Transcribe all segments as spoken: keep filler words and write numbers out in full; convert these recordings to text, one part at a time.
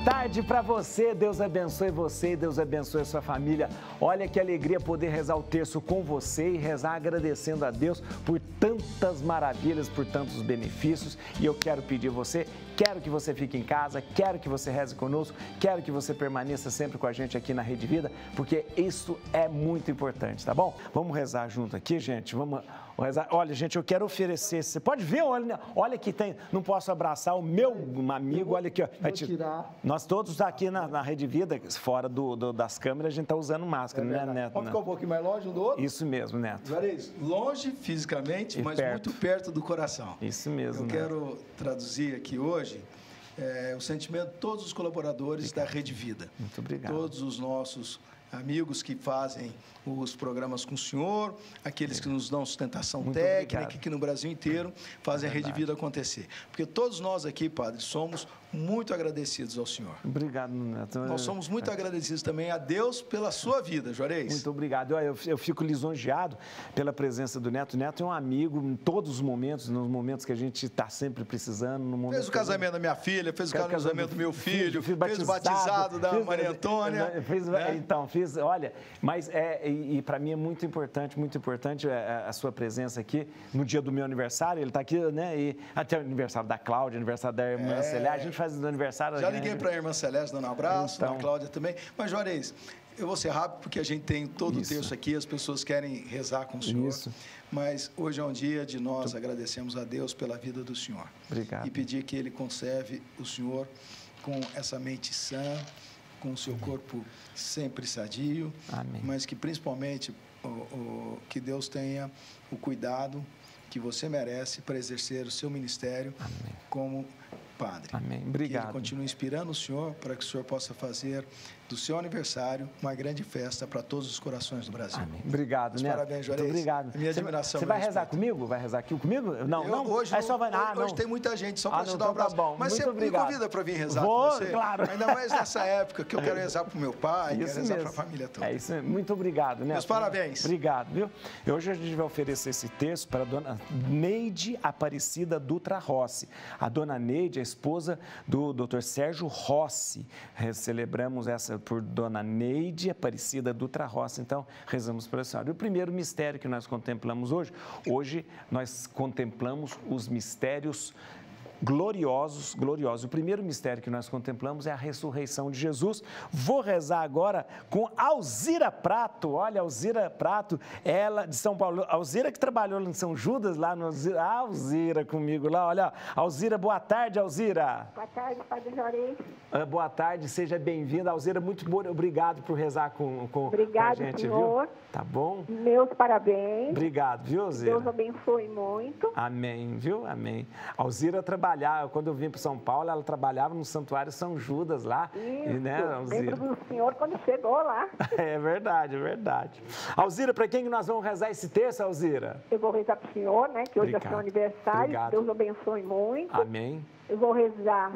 tarde para você, Deus abençoe você e Deus abençoe a sua família. Olha que alegria poder rezar o terço com você e rezar agradecendo a Deus por tantas maravilhas, por tantos benefícios. E eu quero pedir a você, quero que você fique em casa, quero que você reze conosco, quero que você permaneça sempre com a gente aqui na Rede Vida, porque isso é muito importante, tá bom? Vamos rezar junto aqui, gente, vamos rezar. Olha, gente, eu quero oferecer, você pode ver, olha, olha que tem, não posso abraçar o meu amigo, olha aqui, ó. Vai tirar. Nós todos aqui na, na Rede Vida, fora do, do, das câmeras, a gente está usando máscara, é né, Neto? Vamos ficar um pouquinho mais longe um do outro? Isso mesmo, Neto. Juarez, longe fisicamente, e mas perto. muito perto do coração. Isso mesmo, Eu Neto. quero traduzir aqui hoje é, o sentimento de todos os colaboradores obrigado. Da Rede Vida. Muito obrigado. Todos os nossos amigos que fazem os programas com o senhor, aqueles que nos dão sustentação muito técnica, obrigado. Que no Brasil inteiro fazem é a Rede Vida acontecer. Porque todos nós aqui, padre, somos muito agradecidos ao senhor. Obrigado, Neto. Nós somos muito é. agradecidos também a Deus pela sua vida, Juarez. Muito obrigado. Eu, eu fico lisonjeado pela presença do Neto. O Neto é um amigo em todos os momentos, nos momentos que a gente está sempre precisando. No momento fez o casamento gente... da minha filha, fez o casamento, casamento do meu filho, fiz, fiz fez o batizado da fiz, Maria Antônia. Fiz, né? Então, fiz, olha, mas é, e, e para mim é muito importante, muito importante a, a sua presença aqui no dia do meu aniversário. Ele está aqui, né? E até o aniversário da Cláudia, aniversário da irmã é... Celeste, a gente faz o aniversário. Já liguei para a irmã Celeste, dando um abraço, então... a Cláudia também. Mas, Juarez, eu vou ser rápido porque a gente tem todo Isso. o texto aqui, as pessoas querem rezar com o senhor. Isso. Mas hoje é um dia de nós agradecemos a Deus pela vida do senhor. Obrigado. E pedir que ele conserve o senhor com essa mente sã, com o seu corpo sempre sadio. Amém. Mas que principalmente o, o, que Deus tenha o cuidado que você merece para exercer o seu ministério Amém. Como padre. Amém. Obrigado. Que ele continue inspirando o senhor para que o senhor possa fazer do seu aniversário uma grande festa para todos os corações do Brasil. Amém. Obrigado, né? Parabéns, Juarez. Muito obrigado. Minha admiração. Você vai rezar respeito. Comigo? Vai rezar aqui comigo? Não, eu, não. Hoje, Aí não, só vai... ah, hoje, não. hoje tem muita gente só para ah, te não, dar um então abraço. tá bom. Mas muito você obrigado. me convida para vir rezar Vou, com você. Claro. Ainda mais nessa época que eu quero rezar para o meu pai, isso quero rezar mesmo. para a família toda. É isso. Muito obrigado, né? Meus parabéns. Obrigado, viu? E hoje a gente vai oferecer esse texto para a dona Neide Aparecida Dutra Rossi. A dona Neide é esposa do doutor Sérgio Rossi. Celebramos essa por dona Neide Aparecida Dutra Rossi. Então, rezamos para a senhora. E o primeiro mistério que nós contemplamos hoje, hoje nós contemplamos os mistérios gloriosos, gloriosos. O primeiro mistério que nós contemplamos é a ressurreição de Jesus. Vou rezar agora com Alzira Prato. Olha, Alzira Prato, ela de São Paulo. Alzira que trabalhou em São Judas, lá no Alzira. Ah, Alzira comigo lá, olha. Alzira, boa tarde, Alzira. Boa tarde, Padre Juarez. Ah, boa tarde, seja bem-vinda. Alzira, muito obrigado por rezar com, com, Obrigado, com a gente, senhor. viu? Tá bom? Meus parabéns. Obrigado, viu, Alzira? Deus abençoe muito. Amém, viu? Amém. Alzira trabalhava, quando eu vim para São Paulo, ela trabalhava no Santuário São Judas lá. Isso, e, né, lembro do senhor quando chegou lá. É verdade, é verdade. Alzira, para quem que nós vamos rezar esse terço, Alzira? Eu vou rezar para o senhor, né, que hoje Obrigado. É seu aniversário. Obrigado. Deus abençoe muito. Amém. Eu vou rezar,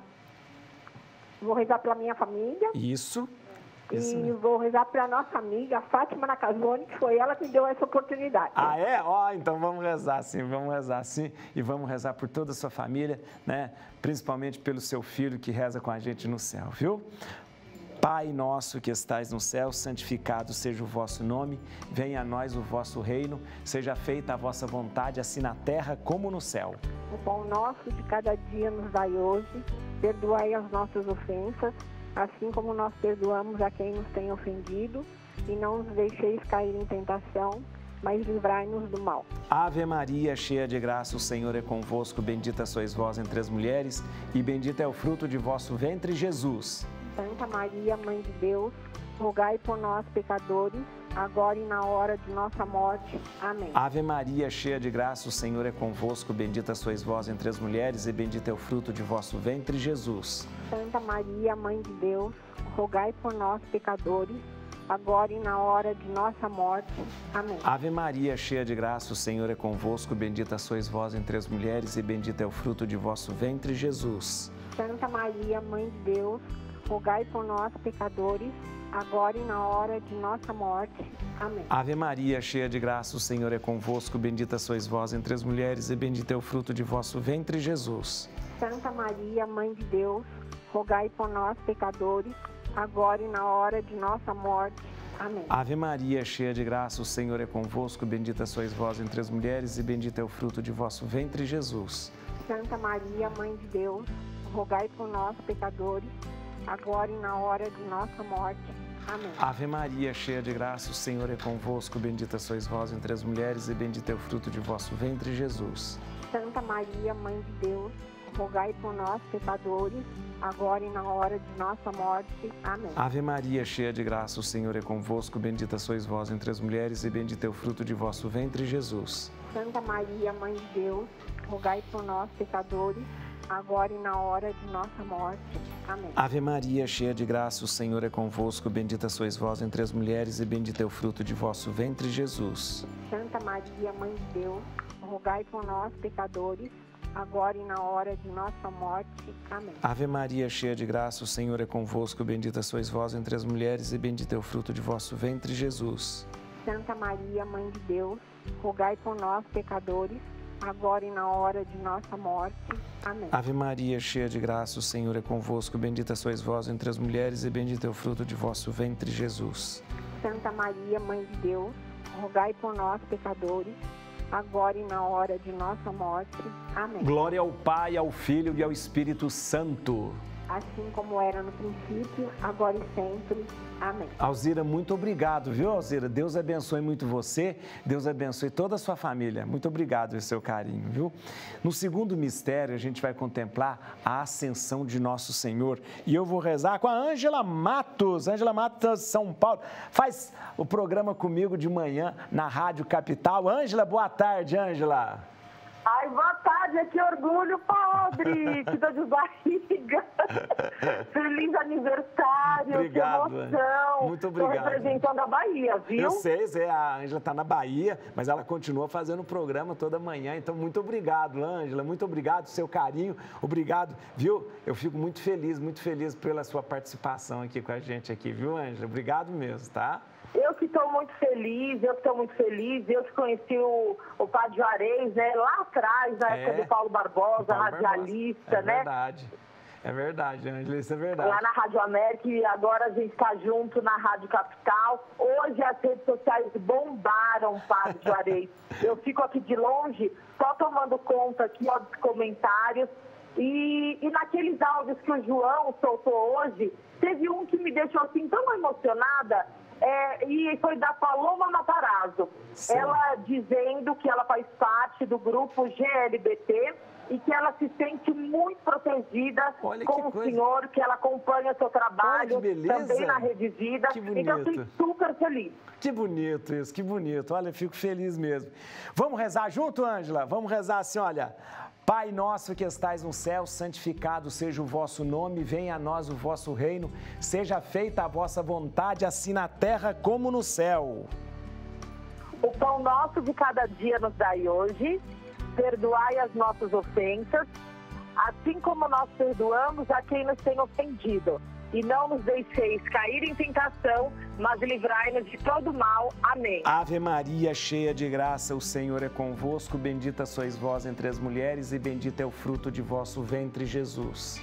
vou rezar pela minha família. Isso. Isso, e né? Vou rezar para a nossa amiga Fátima Nakazone, que foi ela que me deu essa oportunidade. Ah, é? Ó, então vamos rezar sim, vamos rezar sim. E vamos rezar por toda a sua família, né? Principalmente pelo seu filho que reza com a gente no céu, viu? Pai nosso que estais no céu, santificado seja o vosso nome, venha a nós o vosso reino, seja feita a vossa vontade, assim na terra como no céu. O pão nosso de cada dia nos dai hoje, perdoai as nossas ofensas, assim como nós perdoamos a quem nos tem ofendido, e não nos deixeis cair em tentação, mas livrai-nos do mal. Ave Maria, cheia de graça, o Senhor é convosco, bendita sois vós entre as mulheres, e bendito é o fruto de vosso ventre, Jesus. Santa Maria, Mãe de Deus, rogai por nós, pecadores, agora e na hora de nossa morte. Amém. Ave Maria, cheia de graça, o Senhor é convosco, bendita sois vós entre as mulheres, e bendito é o fruto de vosso ventre, Jesus. Santa Maria, Mãe de Deus, rogai por nós, pecadores, agora e na hora de nossa morte. Amém. Ave Maria, cheia de graça, o Senhor é convosco, bendita sois vós entre as mulheres, e bendito é o fruto de vosso ventre, Jesus. Santa Maria, Mãe de Deus, rogai por nós, pecadores, agora e na hora de nossa morte. Amém. Ave Maria, cheia de graça, o Senhor é convosco, bendita sois vós entre as mulheres, e bendito é o fruto de vosso ventre, Jesus. Santa Maria, Mãe de Deus, rogai por nós, pecadores, agora e na hora de nossa morte. Amém. Ave Maria, cheia de graça, o Senhor é convosco, bendita sois vós entre as mulheres e bendito é o fruto de vosso ventre, Jesus. Santa Maria, Mãe de Deus, rogai por nós, pecadores, agora e na hora de nossa morte. Amém. Ave Maria, cheia de graça, o Senhor é convosco, bendita sois vós entre as mulheres e bendito é o fruto de vosso ventre, Jesus. Santa Maria, Mãe de Deus, rogai por nós, pecadores, agora e na hora de nossa morte. Amém. Ave Maria, cheia de graça, o Senhor é convosco, bendita sois vós entre as mulheres e bendito é o fruto de vosso ventre, Jesus. Santa Maria, Mãe de Deus, rogai por nós, pecadores, agora e na hora de nossa morte. Amém. Ave Maria, cheia de graça, o Senhor é convosco, bendita sois vós entre as mulheres e bendito é o fruto de vosso ventre, Jesus. Santa Maria, Mãe de Deus, rogai por nós, pecadores, agora e na hora de nossa morte. Amém. Ave Maria, cheia de graça, o Senhor é convosco, bendita sois vós entre as mulheres e bendito é o fruto de vosso ventre, Jesus. Santa Maria, Mãe de Deus, rogai por nós, pecadores, agora e na hora de nossa morte. Amém. Ave Maria, cheia de graça, o Senhor é convosco, bendita sois vós entre as mulheres e bendito é o fruto de vosso ventre, Jesus. Santa Maria, Mãe de Deus, rogai por nós, pecadores, agora e na hora de nossa morte. Amém. Glória ao Pai, ao Filho e ao Espírito Santo. Assim como era no princípio, agora e sempre. Amém. Alzira, muito obrigado, viu, Alzira? Deus abençoe muito você, Deus abençoe toda a sua família. Muito obrigado pelo seu carinho, viu? No segundo mistério, a gente vai contemplar a ascensão de nosso Senhor. E eu vou rezar com a Ângela Matos. Ângela Matos, São Paulo. Faz o programa comigo de manhã na Rádio Capital. Ângela, boa tarde, Ângela. Ai, boa tarde, que orgulho, padre, que dor de barriga. Feliz aniversário, obrigado, que emoção. Muito obrigado. Estou representando a Bahia, viu? Eu sei, Zé, a Ângela está na Bahia, mas ela continua fazendo o programa toda manhã, então muito obrigado, Ângela, muito obrigado pelo seu carinho, obrigado, viu? Eu fico muito feliz, muito feliz pela sua participação aqui com a gente aqui, viu, Ângela? Obrigado mesmo, tá? Eu que estou muito feliz, eu que estou muito feliz, eu que conheci o, o Padre Juarez, né, lá atrás, na é, época do Paulo Barbosa, Paulo radialista, Barbosa. É né? É verdade, é verdade, Ângela, isso é verdade. Lá na Rádio América e agora a gente está junto na Rádio Capital. Hoje as redes sociais bombaram, Padre Juarez. Eu fico aqui de longe, só tomando conta aqui ó, dos comentários. E, e naqueles áudios que o João soltou hoje, teve um que me deixou assim tão emocionada. É, e foi da Paloma Matarazzo, Sim. ela dizendo que ela faz parte do grupo G L B T e que ela se sente muito protegida Olha com o coisa. senhor, que ela acompanha seu trabalho também na Rede Vida. Que bonito. Então, eu fico super feliz. Que bonito isso, que bonito. Olha, eu fico feliz mesmo. Vamos rezar junto, Ângela? Vamos rezar assim, olha... Pai nosso que estais no céu, santificado seja o vosso nome, venha a nós o vosso reino, seja feita a vossa vontade, assim na terra como no céu. O pão nosso de cada dia nos dai hoje, perdoai as nossas ofensas, assim como nós perdoamos a quem nos tem ofendido. E não nos deixeis cair em tentação, mas livrai-nos de todo mal. Amém. Ave Maria, cheia de graça, o Senhor é convosco, bendita sois vós entre as mulheres e bendito é o fruto de vosso ventre, Jesus.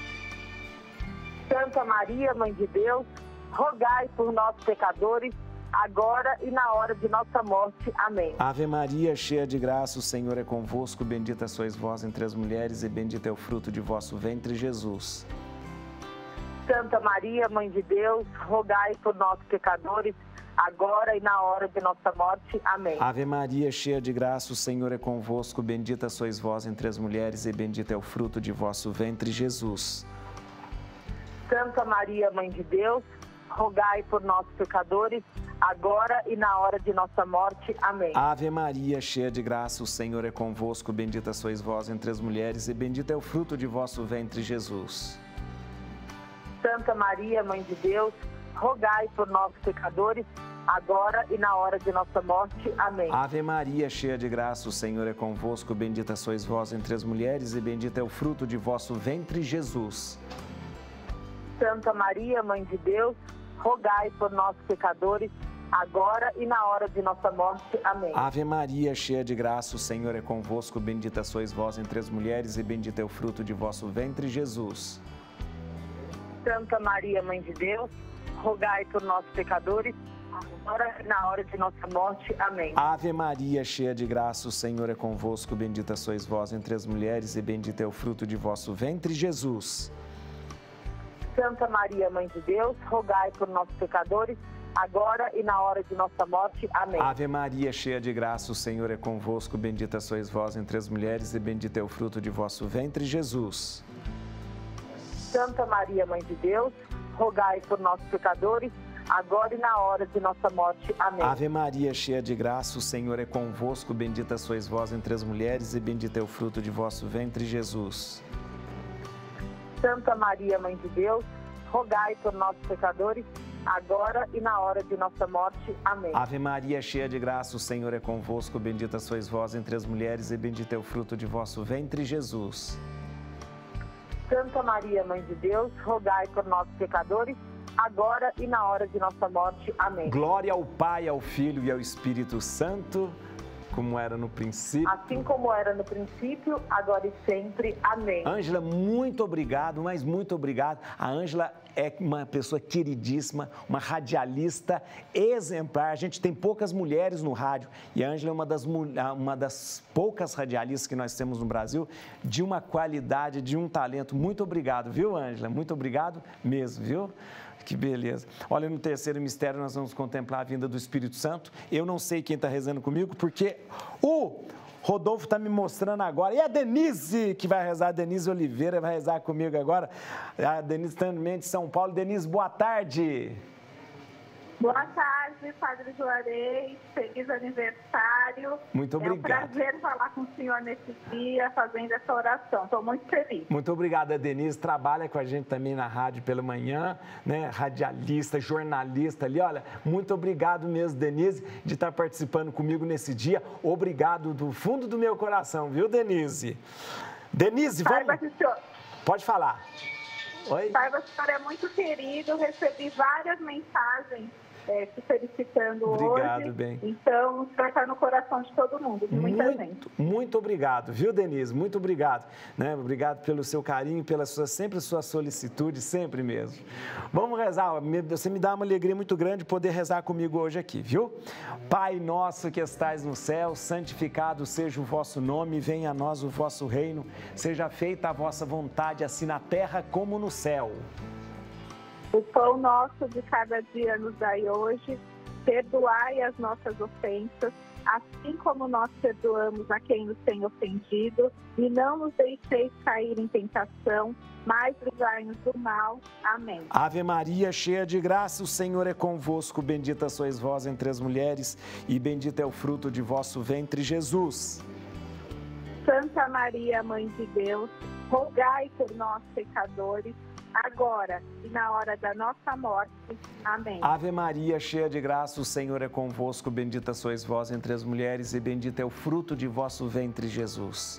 Santa Maria, Mãe de Deus, rogai por nós pecadores, agora e na hora de nossa morte. Amém. Ave Maria, cheia de graça, o Senhor é convosco, bendita sois vós entre as mulheres e bendito é o fruto de vosso ventre, Jesus. Santa Maria, Mãe de Deus, rogai por nós pecadores, agora e na hora de nossa morte. Amém. Ave Maria, cheia de graça, o Senhor é convosco, bendita sois vós entre as mulheres e bendito é o fruto de vosso ventre, Jesus. Santa Maria, Mãe de Deus, rogai por nós pecadores, agora e na hora de nossa morte. Amém. Ave Maria, cheia de graça, o Senhor é convosco, bendita sois vós entre as mulheres e bendito é o fruto de vosso ventre, Jesus. Santa Maria, Mãe de Deus, rogai por nós pecadores, agora e na hora de nossa morte. Amém. Ave Maria, cheia de graça, o Senhor é convosco, bendita sois vós entre as mulheres e bendito é o fruto de vosso ventre, Jesus. Santa Maria, Mãe de Deus, rogai por nós pecadores, agora e na hora de nossa morte. Amém. Ave Maria, cheia de graça, o Senhor é convosco, bendita sois vós entre as mulheres e bendito é o fruto de vosso ventre, Jesus. Santa Maria, Mãe de Deus, rogai por nós, pecadores, agora e na hora de nossa morte. Amém. Ave Maria, cheia de graça, o Senhor é convosco. Bendita sois vós entre as mulheres e bendito é o fruto de vosso ventre, Jesus. Santa Maria, Mãe de Deus, rogai por nós, pecadores, agora e na hora de nossa morte. Amém. Ave Maria, cheia de graça, o Senhor é convosco. Bendita sois vós entre as mulheres e bendito é o fruto de vosso ventre, Jesus. Santa Maria, Mãe de Deus, rogai por nós, pecadores, agora e na hora de nossa morte. Amém. Ave Maria, cheia de graça, o Senhor é convosco. Bendita sois vós entre as mulheres e bendito é o fruto de vosso ventre, Jesus. Santa Maria, Mãe de Deus, rogai por nós, pecadores, agora e na hora de nossa morte. Amém. Ave Maria, cheia de graça, o Senhor é convosco. Bendita sois vós entre as mulheres e bendito é o fruto de vosso ventre, Jesus. Santa Maria, Mãe de Deus, rogai por nós, pecadores, agora e na hora de nossa morte. Amém. Glória ao Pai, ao Filho e ao Espírito Santo, como era no princípio. Assim como era no princípio, agora e sempre. Amém. Ângela, muito obrigado, mas muito obrigado. A Ângela é uma pessoa queridíssima, uma radialista exemplar. A gente tem poucas mulheres no rádio e a Ângela é uma das, uma das poucas radialistas que nós temos no Brasil, de uma qualidade, de um talento. Muito obrigado, viu, Ângela? Muito obrigado mesmo, viu? Que beleza. Olha, no terceiro mistério nós vamos contemplar a vinda do Espírito Santo. Eu não sei quem está rezando comigo, porque o Rodolfo está me mostrando agora. E a Denise, que vai rezar, a Denise Oliveira vai rezar comigo agora. A Denise também de São Paulo. Denise, boa tarde. Boa tarde, Padre Juarez, feliz aniversário. Muito obrigado. É um prazer falar com o senhor nesse dia, fazendo essa oração. Estou muito feliz. Muito obrigada, Denise. Trabalha com a gente também na rádio pela manhã, né? Radialista, jornalista ali. Olha, muito obrigado mesmo, Denise, de estar participando comigo nesse dia. Obrigado do fundo do meu coração, viu, Denise? Denise, vamos... Saiba que o senhor... Pode falar. Oi? Saiba que o senhor é muito querido, recebi várias mensagens É, te felicitando obrigado, hoje. Bem. Então, vai estar no coração de todo mundo, de muita muito, gente. Muito obrigado, viu, Denise? Muito obrigado. Né? Obrigado pelo seu carinho, pela sua, sempre sua solicitude, sempre mesmo. Vamos rezar. Você me dá uma alegria muito grande poder rezar comigo hoje aqui, viu? Pai nosso que estais no céu, santificado seja o vosso nome, venha a nós o vosso reino, seja feita a vossa vontade, assim na terra como no céu. O pão nosso de cada dia nos dai hoje, perdoai as nossas ofensas, assim como nós perdoamos a quem nos tem ofendido, e não nos deixeis cair em tentação, mas livrai-nos do mal. Amém. Ave Maria, cheia de graça, o Senhor é convosco, bendita sois vós entre as mulheres, e bendito é o fruto de vosso ventre, Jesus. Santa Maria, Mãe de Deus, rogai por nós, pecadores, agora e na hora da nossa morte. Amém. Ave Maria, cheia de graça, o Senhor é convosco, bendita sois vós entre as mulheres e bendito é o fruto de vosso ventre, Jesus.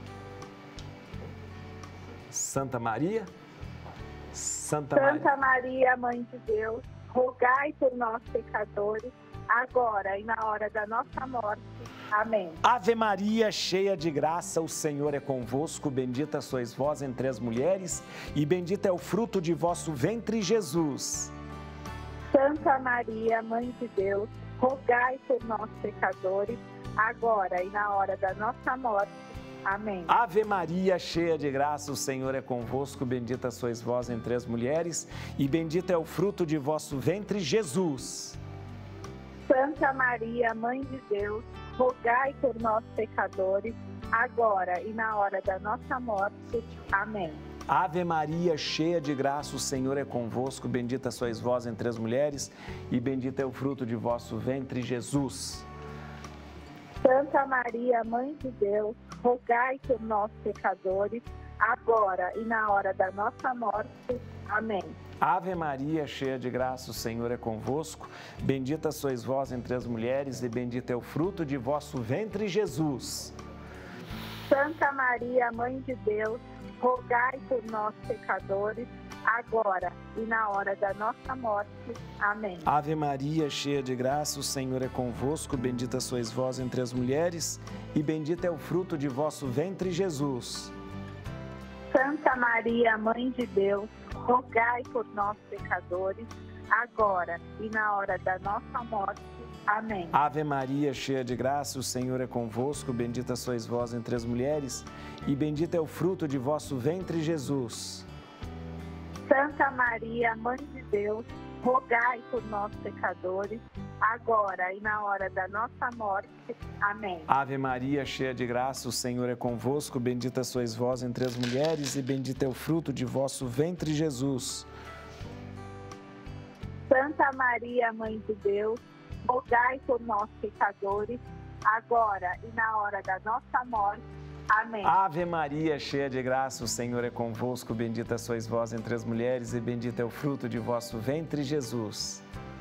Santa Maria, Santa, Santa Maria, Maria, Mãe de Deus, rogai por nós, pecadores, agora e na hora da nossa morte. Amém. Ave Maria, cheia de graça, o Senhor é convosco, bendita sois vós entre as mulheres e bendito é o fruto de vosso ventre, Jesus. Santa Maria, Mãe de Deus, rogai por nós, pecadores, agora e na hora da nossa morte. Amém. Ave Maria, cheia de graça, o Senhor é convosco, bendita sois vós entre as mulheres e bendito é o fruto de vosso ventre, Jesus. Santa Maria, Mãe de Deus, rogai por nós, pecadores, agora e na hora da nossa morte. Amém. Ave Maria, cheia de graça, o Senhor é convosco, bendita sois vós entre as mulheres e bendito é o fruto de vosso ventre, Jesus. Santa Maria, Mãe de Deus, rogai por nós, pecadores, agora e na hora da nossa morte. Amém. Ave Maria, cheia de graça, o Senhor é convosco, bendita sois vós entre as mulheres e bendito é o fruto de vosso ventre, Jesus. Santa Maria, Mãe de Deus, rogai por nós, pecadores, agora e na hora da nossa morte. Amém. Ave Maria, cheia de graça, o Senhor é convosco, bendita sois vós entre as mulheres e bendito é o fruto de vosso ventre, Jesus. Santa Maria, Mãe de Deus, rogai por nós, pecadores, agora e na hora da nossa morte. Amém. Ave Maria, cheia de graça, o Senhor é convosco, bendita sois vós entre as mulheres, e bendito é o fruto de vosso ventre, Jesus. Santa Maria, Mãe de Deus, rogai por nós, pecadores, agora e na hora da nossa morte. Amém. Ave Maria, cheia de graça, o Senhor é convosco, bendita sois vós entre as mulheres, e bendito é o fruto de vosso ventre, Jesus. Santa Maria, Mãe de Deus, rogai por nós, pecadores, agora e na hora da nossa morte. Amém. Ave Maria, cheia de graça, o Senhor é convosco, bendita sois vós entre as mulheres, e bendito é o fruto de vosso ventre, Jesus.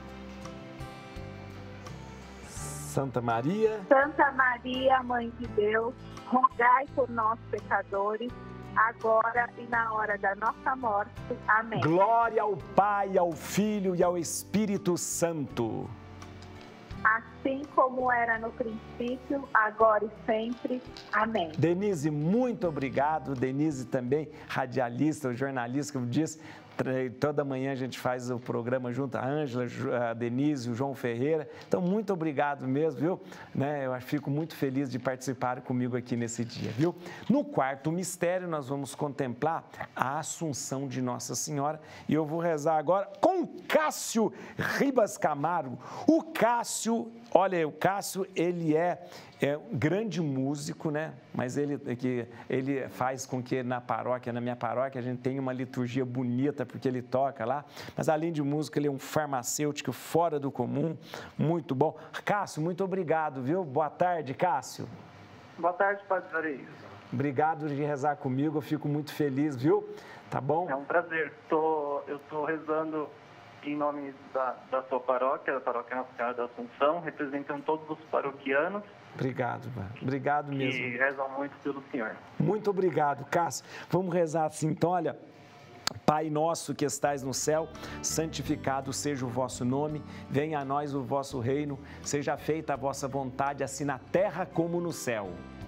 Santa Maria. Santa Maria, Mãe de Deus, rogai por nós, pecadores, agora e na hora da nossa morte. Amém. Glória ao Pai, ao Filho e ao Espírito Santo. Assim como era no princípio, agora e sempre. Amém. Denise, muito obrigado. Denise também, radialista, jornalista, como disse, toda manhã a gente faz o programa junto, a Ângela, a Denise, o João Ferreira. Então, muito obrigado mesmo, viu? Né? Eu fico muito feliz de participar comigo aqui nesse dia, viu? No quarto mistério, nós vamos contemplar a Assunção de Nossa Senhora. E eu vou rezar agora com Cássio Ribas Camargo. O Cássio, olha, o Cássio, ele é... É um grande músico, né? Mas ele, que, ele faz com que na paróquia, na minha paróquia, a gente tenha uma liturgia bonita, porque ele toca lá. Mas além de músico, ele é um farmacêutico fora do comum, muito bom. Cássio, muito obrigado, viu? Boa tarde, Cássio. Boa tarde, Padre Juarez. Obrigado de rezar comigo, eu fico muito feliz, viu? Tá bom? É um prazer. Tô, eu estou rezando em nome da, da sua paróquia, da Paróquia Nossa Senhora da Assunção, representando todos os paroquianos. Obrigado, mano. Obrigado mesmo. E rezam muito pelo Senhor. Muito obrigado, Cássio. Vamos rezar assim, então, olha... Pai nosso que estais no céu, santificado seja o vosso nome, venha a nós o vosso reino, seja feita a vossa vontade, assim na terra como no céu.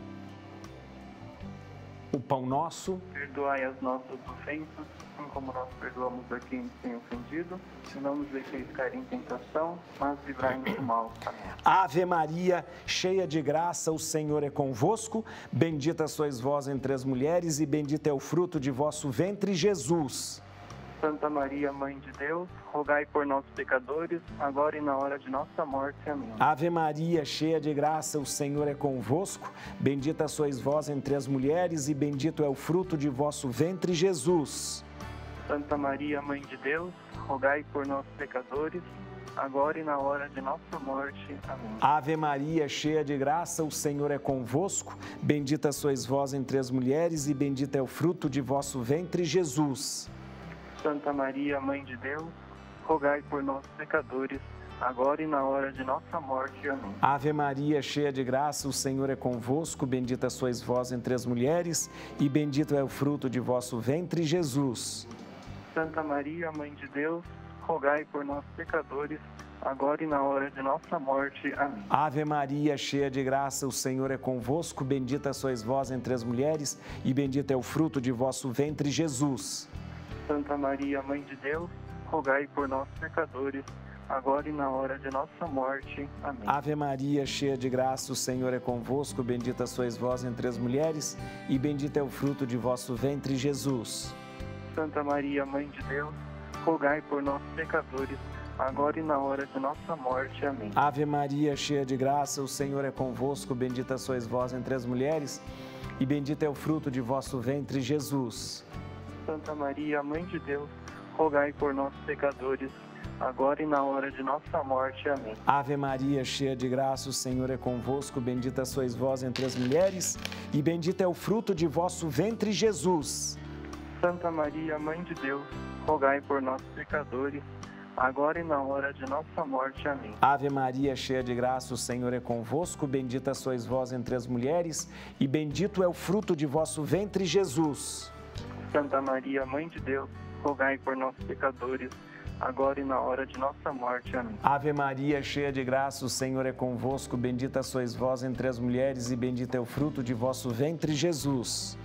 O pão nosso... Perdoai as nossas ofensas, assim como nós perdoamos a quem nos tem ofendido, e não nos deixeis cair em tentação, mas livrai-nos do mal. Amém. Ave Maria, cheia de graça, o Senhor é convosco, bendita sois vós entre as mulheres, e bendito é o fruto de vosso ventre, Jesus. Santa Maria, Mãe de Deus, rogai por nós, pecadores, agora e na hora de nossa morte. Amém. Ave Maria, cheia de graça, o Senhor é convosco, bendita sois vós entre as mulheres, e bendito é o fruto de vosso ventre, Jesus. Santa Maria, Mãe de Deus, rogai por nós, pecadores, agora e na hora de nossa morte. Amém. Ave Maria, cheia de graça, o Senhor é convosco, bendita sois vós entre as mulheres, e bendito é o fruto de vosso ventre, Jesus. Santa Maria, Mãe de Deus, rogai por nós, pecadores, agora e na hora de nossa morte. Amém. Ave Maria, cheia de graça, o Senhor é convosco, bendita sois vós entre as mulheres, e bendito é o fruto de vosso ventre, Jesus. Santa Maria, Mãe de Deus, rogai por nós, pecadores, agora e na hora de nossa morte. Amém. Ave Maria, cheia de graça, o Senhor é convosco, bendita sois vós entre as mulheres, e bendito é o fruto de vosso ventre, Jesus. Santa Maria, Mãe de Deus, rogai por nós, pecadores, agora e na hora de nossa morte. Amém. Ave Maria, cheia de graça, o Senhor é convosco, bendita sois vós entre as mulheres, e bendito é o fruto de vosso ventre, Jesus. Santa Maria, Mãe de Deus, rogai por nós, pecadores, agora e na hora de nossa morte. Amém. Ave Maria, cheia de graça, o Senhor é convosco, bendita sois vós entre as mulheres, e bendito é o fruto de vosso ventre, Jesus. Santa Maria, Mãe de Deus, rogai por nós, pecadores, agora e na hora de nossa morte. Amém. Ave Maria, cheia de graça, o Senhor é convosco, bendita sois vós entre as mulheres, e bendito é o fruto de vosso ventre, Jesus. Santa Maria, Mãe de Deus, rogai por nós, pecadores, agora e na hora de nossa morte. Amém. Ave Maria, cheia de graça, o Senhor é convosco, bendita sois vós entre as mulheres, e bendito é o fruto de vosso ventre, Jesus. Santa Maria, Mãe de Deus, rogai por nós, pecadores, agora e na hora de nossa morte. Amém. Ave Maria, cheia de graça, o Senhor é convosco, bendita sois vós entre as mulheres, e bendito é o fruto de vosso ventre, Jesus.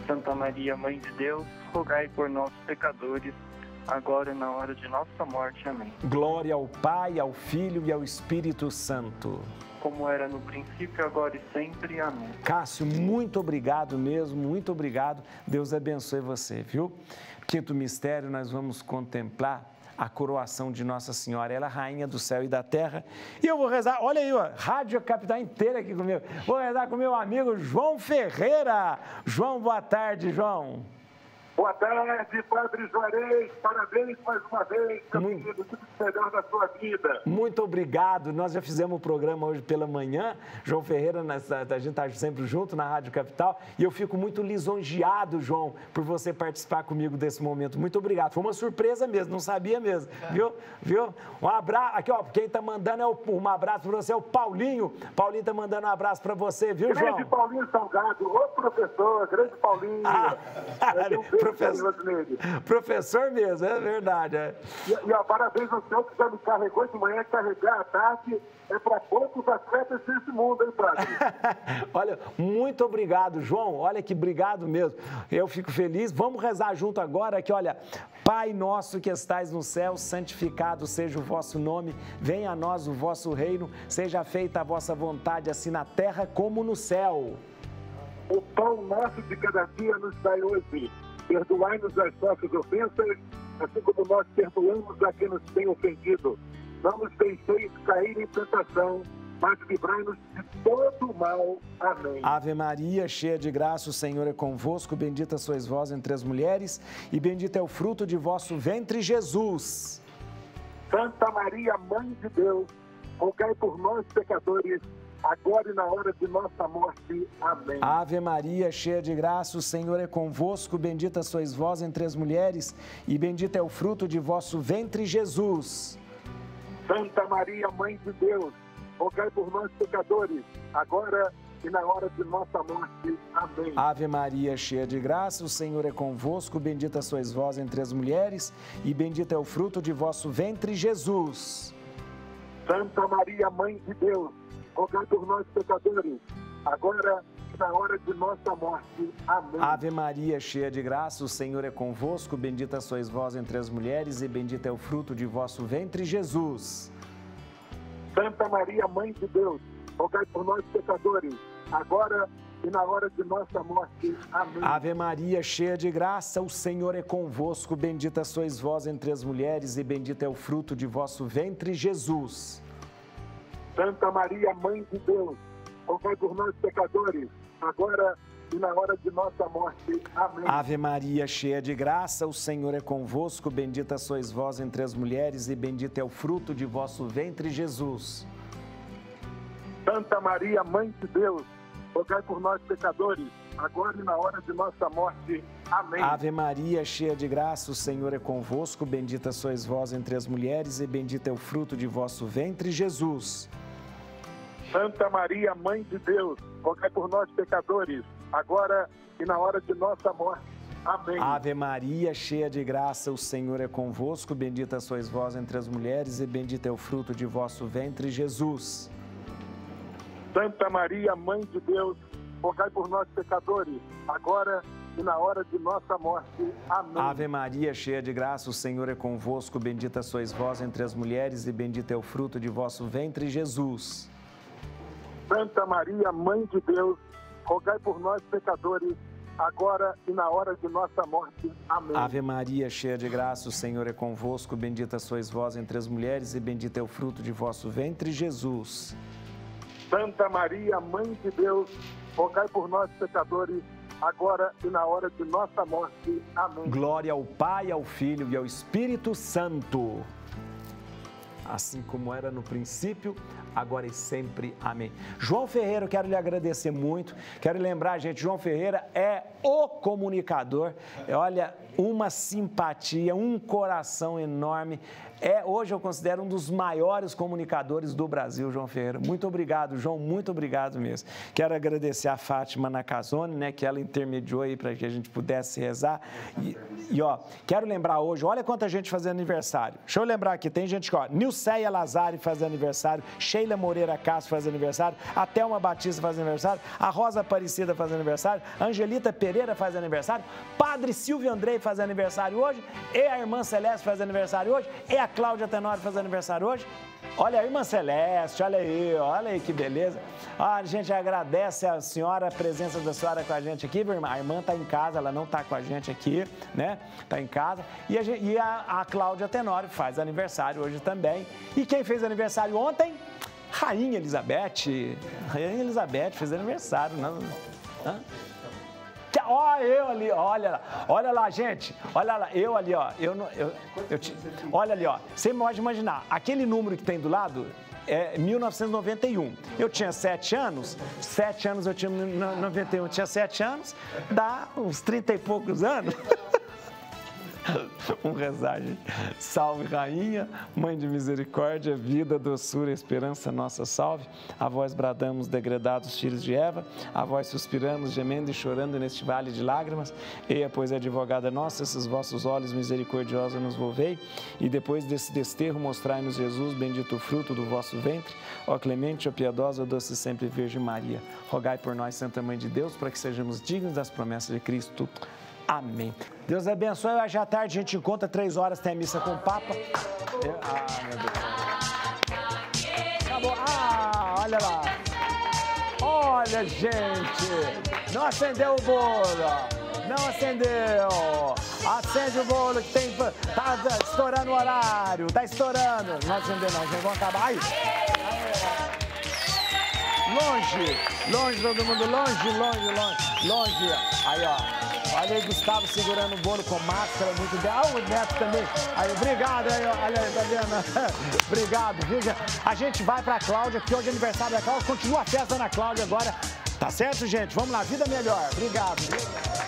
Santa Maria, Mãe de Deus, rogai por nós, pecadores, agora e na hora de nossa morte. Amém. Glória ao Pai, ao Filho e ao Espírito Santo. Como era no princípio, agora e sempre. Amém. Cássio, muito obrigado mesmo, muito obrigado. Deus abençoe você, viu? Quinto mistério, nós vamos contemplar a coroação de Nossa Senhora, ela é a rainha do céu e da terra. E eu vou rezar, olha aí, ó, Rádio Capital inteira aqui comigo. Vou rezar com meu amigo João Ferreira. João, boa tarde, João. Boa tarde, Padre Juarez, parabéns mais uma vez, meu muito, querido, tudo melhor da sua vida. Muito obrigado, nós já fizemos o programa hoje pela manhã, João Ferreira, a gente está sempre junto na Rádio Capital, e eu fico muito lisonjeado, João, por você participar comigo desse momento, muito obrigado, foi uma surpresa mesmo, não sabia mesmo, viu? viu? Um abraço, aqui ó, quem está mandando é o, um abraço para você, é o Paulinho, Paulinho está mandando um abraço para você, viu, João? Grande Paulinho Salgado, ô professor, grande Paulinho. Ah, é Professor, professor mesmo, é verdade. É. E, e ó, parabéns ao senhor que já me carregou de manhã, carregar à tarde, é para poucos atletas desse mundo, hein, Padre? Olha, muito obrigado, João, olha que obrigado mesmo, eu fico feliz, vamos rezar junto agora, que olha, Pai nosso que estais no céu, santificado seja o vosso nome, venha a nós o vosso reino, seja feita a vossa vontade, assim na terra como no céu. O pão nosso de cada dia nos dai hoje. Perdoai-nos as nossas ofensas, assim como nós perdoamos a quem nos tem ofendido. Não nos deixeis cair em tentação, mas livrai-nos de todo o mal. Amém. Ave Maria, cheia de graça, o Senhor é convosco. Bendita sois vós entre as mulheres, e bendito é o fruto de vosso ventre, Jesus. Santa Maria, Mãe de Deus, rogai por nós, pecadores, agora e na hora de nossa morte. Amém. Ave Maria, cheia de graça, o Senhor é convosco, bendita sois vós entre as mulheres, e bendito é o fruto de vosso ventre, Jesus. Santa Maria, Mãe de Deus, rogai por nós, pecadores, agora e na hora de nossa morte. Amém. Ave Maria, cheia de graça, o Senhor é convosco, bendita sois vós entre as mulheres, e bendito é o fruto de vosso ventre, Jesus. Santa Maria, Mãe de Deus, rogai por nós, pecadores, agora e na hora de nossa morte. Amém. Ave Maria, cheia de graça, o Senhor é convosco, bendita sois vós entre as mulheres, e bendito é o fruto de vosso ventre, Jesus. Santa Maria, Mãe de Deus, rogai por nós, pecadores, agora e na hora de nossa morte. Amém. Ave Maria, cheia de graça, o Senhor é convosco, bendita sois vós entre as mulheres, e bendito é o fruto de vosso ventre, Jesus. Santa Maria, Mãe de Deus, rogai por nós, pecadores, agora e na hora de nossa morte. Amém. Ave Maria, cheia de graça, o Senhor é convosco, bendita sois vós entre as mulheres, e bendito é o fruto de vosso ventre, Jesus. Santa Maria, Mãe de Deus, rogai por nós, pecadores, agora e na hora de nossa morte. Amém. Ave Maria, cheia de graça, o Senhor é convosco, bendita sois vós entre as mulheres, e bendito é o fruto de vosso ventre, Jesus. Santa Maria, Mãe de Deus, rogai por nós, pecadores, agora e na hora de nossa morte. Amém. Ave Maria, cheia de graça, o Senhor é convosco, bendita sois vós entre as mulheres, e bendito é o fruto de vosso ventre, Jesus. Santa Maria, Mãe de Deus, rogai por nós, pecadores, agora e na hora de nossa morte. Amém. Ave Maria, cheia de graça, o Senhor é convosco, bendita sois vós entre as mulheres, e bendito é o fruto de vosso ventre, Jesus. Santa Maria, Mãe de Deus, rogai por nós, pecadores, agora e na hora de nossa morte. Amém. Ave Maria, cheia de graça, o Senhor é convosco, bendita sois vós entre as mulheres, e bendito é o fruto de vosso ventre, Jesus. Santa Maria, Mãe de Deus, rogai por nós, pecadores, agora e na hora de nossa morte. Amém. Glória ao Pai, ao Filho e ao Espírito Santo, assim como era no princípio, agora e sempre. Amém. João Ferreira, eu quero lhe agradecer muito. Quero lembrar, gente, João Ferreira é o comunicador. Olha, uma simpatia, um coração enorme. É, hoje eu considero um dos maiores comunicadores do Brasil, João Ferreira. Muito obrigado, João, muito obrigado mesmo. Quero agradecer a Fátima Nakazone, né, que ela intermediou aí para que a gente pudesse rezar. E, e, ó, quero lembrar hoje, olha quanta gente fazendo aniversário. Deixa eu lembrar aqui, tem gente que, ó, Nilceia Lazari fazendo aniversário, Sheila Sheila Moreira Castro faz aniversário, a Thelma Batista faz aniversário, a Rosa Aparecida faz aniversário, a Angelita Pereira faz aniversário, Padre Silvio Andrei faz aniversário hoje, e a irmã Celeste faz aniversário hoje, e a Cláudia Tenório faz aniversário hoje. Olha a irmã Celeste, olha aí, olha aí que beleza. Ah, a gente agradece a senhora, a presença da senhora com a gente aqui, minha irmã. A irmã está em casa, ela não está com a gente aqui, né? Está em casa. E, a, gente, e a, a Cláudia Tenório faz aniversário hoje também. E quem fez aniversário ontem? Rainha Elizabeth. Rainha Elizabeth fez aniversário, não? Hã? Olha eu ali, olha lá, olha lá, gente, olha lá, eu ali, ó, eu, eu, eu te, olha ali, ó, você pode imaginar, aquele número que tem do lado é mil novecentos e noventa e um, eu tinha sete anos, sete anos eu tinha noventa e um, eu tinha sete anos, dá uns trinta e poucos anos. Vamos rezar, gente. Salve, Rainha, Mãe de misericórdia, vida, doçura, esperança, nossa salve. A vós bradamos, degredados filhos de Eva, a vós suspiramos, gemendo e chorando neste vale de lágrimas. Eia, pois, advogada nossa, esses vossos olhos misericordiosos nos volvei, e depois desse desterro mostrai-nos Jesus, bendito o fruto do vosso ventre. Ó clemente, ó piedosa, ó doce sempre Virgem Maria, rogai por nós, Santa Mãe de Deus, para que sejamos dignos das promessas de Cristo. Amém. Deus abençoe. Hoje à tarde a gente encontra, três horas, tem a missa com o Papa. Eu, ah, meu Deus. Acabou. Ah, olha lá. Olha, gente. Não acendeu o bolo. Não acendeu. Acende o bolo que tem. Tá estourando o horário. Tá estourando. Não acendeu, não. Já vão acabar. Ai. Longe. Longe, todo mundo. Longe, longe, longe. Longe. Aí, ó. Olha aí, Gustavo segurando o bolo com máscara, muito bem. Ah, o Neto também. Aí, obrigado aí, olha aí, tá vendo? Obrigado, viu? A gente vai pra Cláudia, que hoje é aniversário da Cláudia. Continua a festa na Cláudia agora. Tá certo, gente? Vamos lá, vida melhor. Obrigado.